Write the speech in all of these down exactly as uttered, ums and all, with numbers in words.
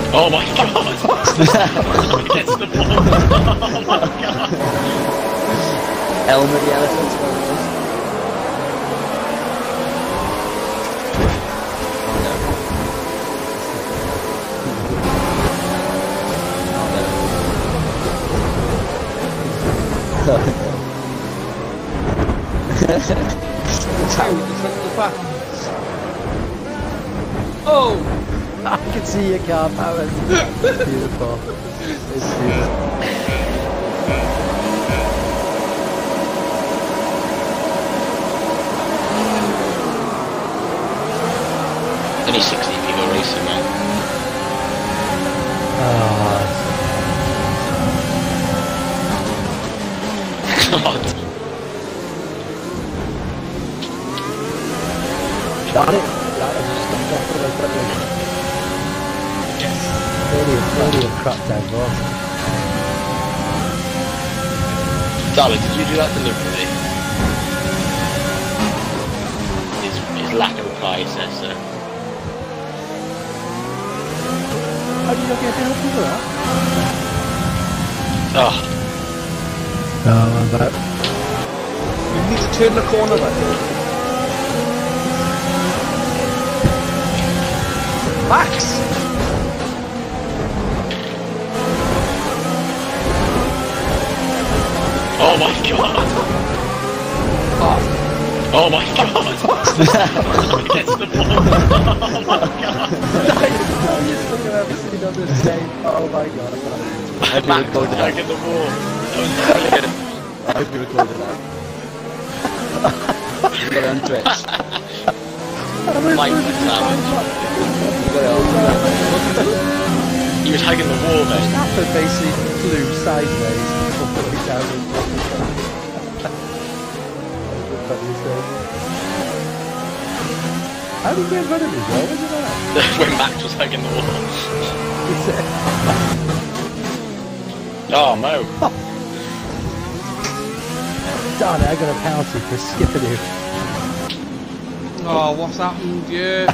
Oh my god! Gets the ball! Oh my god! Elmer the elephant. Oh! I can see your car powers. It's beautiful. It's beautiful. Only sixty people racing, man. Oh, God. got it. Got it. Just stuck off the way quickly. Really, really a crap down boss. Darling, did you do that deliberately? His, his lack of a predecessor. How did you not get down to that? Oh. No, I'm back. You need to turn the corner then. Max! Oh my god! Oh, Oh my god! Gets the ball! Oh my god! You're still gonna have seen on this game. Oh my god, I can't. I've been Max recorded that. tagging the wall. That was brilliant. I've been recorded that. You got it on Twitch. Mike was savage. You got it on He was hugging the wall, mate. Stafford basically flew sideways and all the way down the How did he get rid of his wall? Wasn't that? When Max was hugging the wall. Oh, Mo. Darn it, I got a penalty for skipping you. oh, what's happened? Yeah.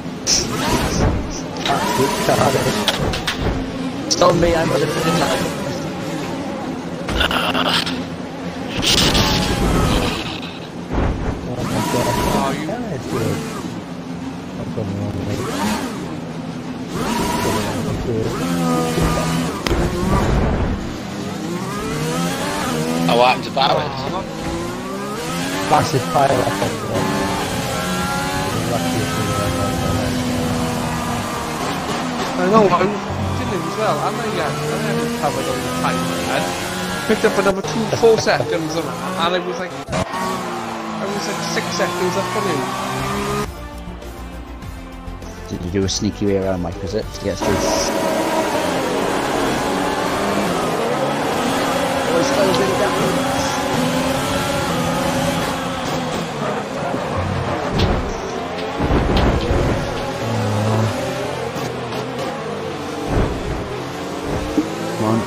Absolute carnage. It's on me, I'm gonna finish that. Oh my god. Oh, you... Yeah, it's good. I've gone the wrong way. Oh, what happened to Barrett? Oh, Massive pile up on the wall. I know, I did it as well. And I, yeah, I hadn't covered all the time I had. Picked up another two, four seconds on that, and I was like, I was like six seconds up on him. Did you do a sneaky way around Mike, was it? To get through? Oh, it's still a bit of that. Come on.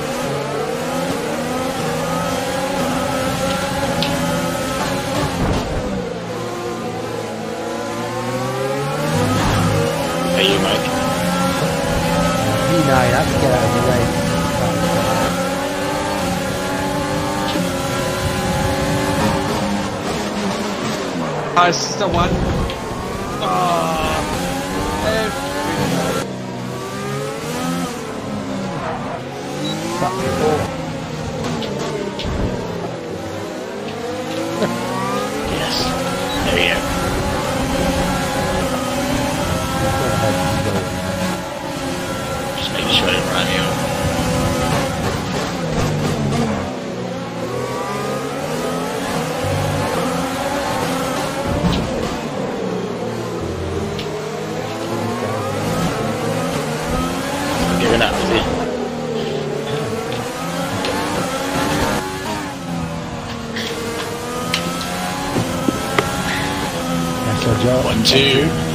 Hey, you, Mike. V nine, I have to get out of the way. Ah, it's just the one. Ah, every... That's the ball. Yes. There we go. Just making sure I didn't run you. Giving up, is he? That's our job. One, two.